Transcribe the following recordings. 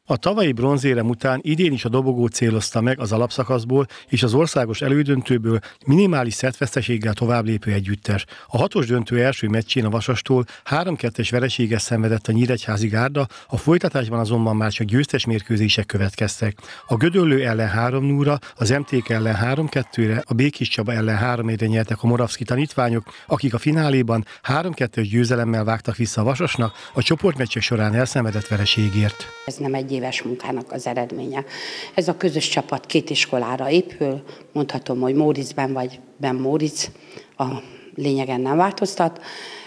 A tavalyi bronzérem után idén is a dobogót célozta meg az alapszakaszból és az országos elődöntőből minimális szettveszteséggel továbblépő együttes. A hatos döntő első meccsén a Vasastól 3-2-es vereséget szenvedett a Nyíregyházi Gárda, a folytatásban azonban már csak győztes mérkőzések következtek. A Gödöllő ellen 3-0-ra, az MTK ellen 3-2-re, a Békés Csaba ellen 3-1-re nyertek a moravszki tanítványok, akik a fináléban 3-2-es győzelemmel vágtak vissza a Vasasnak a csoportmeccsek során elszenvedett vereségért. Ez nem egy éves munkának az eredménye. Ez a közös csapat két iskolára épül, mondhatom, hogy Móriczben vagy Ben Móricz, a lényegen nem változtat.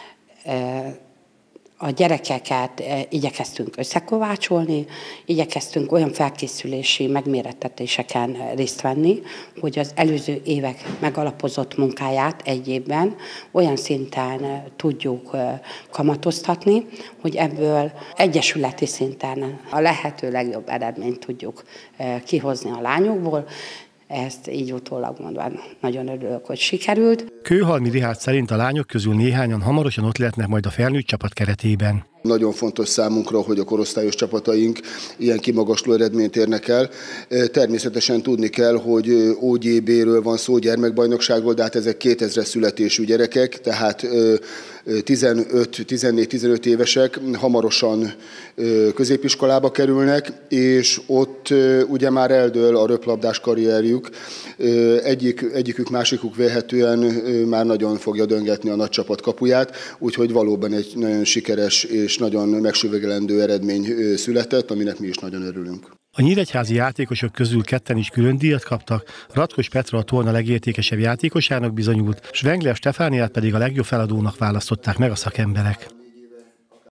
A gyerekeket igyekeztünk összekovácsolni, igyekeztünk olyan felkészülési megmérettetéseken részt venni, hogy az előző évek megalapozott munkáját egy évben olyan szinten tudjuk kamatoztatni, hogy ebből egyesületi szinten a lehető legjobb eredményt tudjuk kihozni a lányokból. Ezt így utólag mondva nagyon örülök, hogy sikerült. Kőhalmi Rihárd szerint a lányok közül néhányan hamarosan ott lehetnek majd a felnőtt csapat keretében. Nagyon fontos számunkra, hogy a korosztályos csapataink ilyen kimagasló eredményt érnek el. Természetesen tudni kell, hogy OGB-ről van szó, gyermekbajnokságról, de hát ezek 2000-es születésű gyerekek, tehát 14-15 évesek hamarosan középiskolába kerülnek, és ott ugye már eldől a röplabdás karrierjük. Egyikük, másikuk vélhetően már nagyon fogja döngetni a nagy csapat kapuját, úgyhogy valóban egy nagyon sikeres és nagyon megsüvegelendő eredmény született, aminek mi is nagyon örülünk. A nyíregyházi játékosok közül ketten is külön díjat kaptak, Ratkos Petra a torna legértékesebb játékosának bizonyult, Svengler Stefániát pedig a legjobb feladónak választották meg a szakemberek.